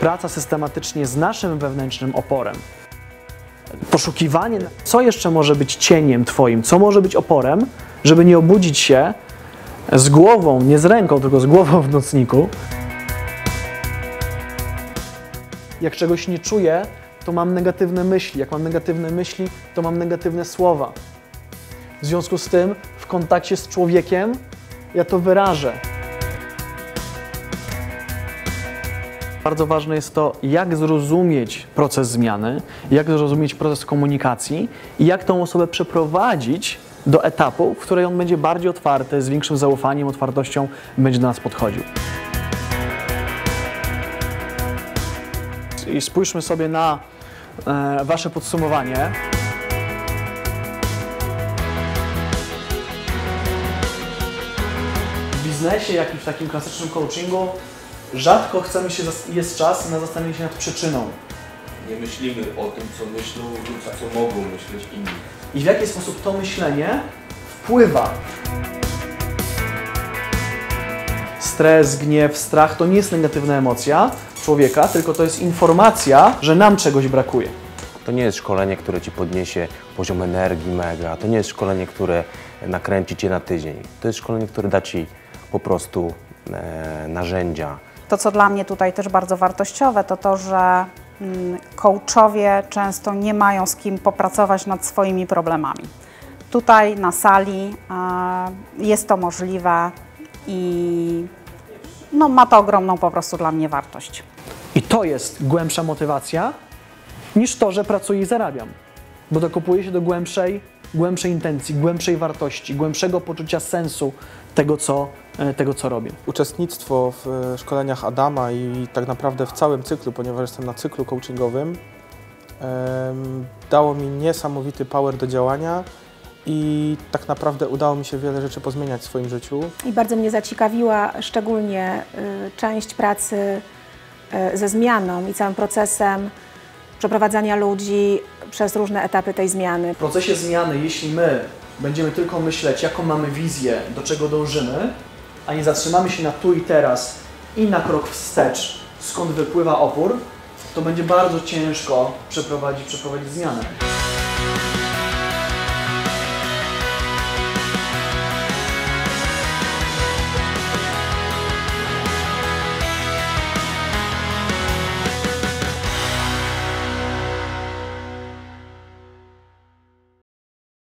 praca systematycznie z naszym wewnętrznym oporem, poszukiwanie, co jeszcze może być cieniem Twoim, co może być oporem, żeby nie obudzić się z głową, nie z ręką, tylko z głową w nocniku. Jak czegoś nie czuję, to mam negatywne myśli. Jak mam negatywne myśli, to mam negatywne słowa. W związku z tym, w kontakcie z człowiekiem, ja to wyrażę. Bardzo ważne jest to, jak zrozumieć proces zmiany, jak zrozumieć proces komunikacji i jak tą osobę przeprowadzić do etapu, w którym on będzie bardziej otwarty, z większym zaufaniem, otwartością będzie do nas podchodził. I spójrzmy sobie na Wasze podsumowanie. W biznesie, jak i w takim klasycznym coachingu, rzadko jest czas na zastanowienie się nad przyczyną. Nie myślimy o tym, co myślą lub co mogą myśleć inni. I w jaki sposób to myślenie wpływa. Stres, gniew, strach to nie jest negatywna emocja człowieka, tylko to jest informacja, że nam czegoś brakuje. To nie jest szkolenie, które Ci podniesie poziom energii mega. To nie jest szkolenie, które nakręci Cię na tydzień. To jest szkolenie, które da Ci po prostu narzędzia. To, co dla mnie tutaj też bardzo wartościowe, to to, że coachowie często nie mają z kim popracować nad swoimi problemami. Tutaj na sali jest to możliwe i no, ma to ogromną po prostu dla mnie wartość. I to jest głębsza motywacja niż to, że pracuję i zarabiam. Bo dokopuje się do głębszej intencji, głębszej wartości, głębszego poczucia sensu tego, co robię. Uczestnictwo w szkoleniach Adama i tak naprawdę w całym cyklu, ponieważ jestem na cyklu coachingowym, dało mi niesamowity power do działania i tak naprawdę udało mi się wiele rzeczy pozmieniać w swoim życiu. I bardzo mnie zaciekawiła szczególnie część pracy ze zmianą i całym procesem przeprowadzania ludzi przez różne etapy tej zmiany. W procesie zmiany, jeśli my będziemy tylko myśleć, jaką mamy wizję, do czego dążymy, a nie zatrzymamy się na tu i teraz i na krok wstecz, skąd wypływa opór, to będzie bardzo ciężko przeprowadzić zmianę.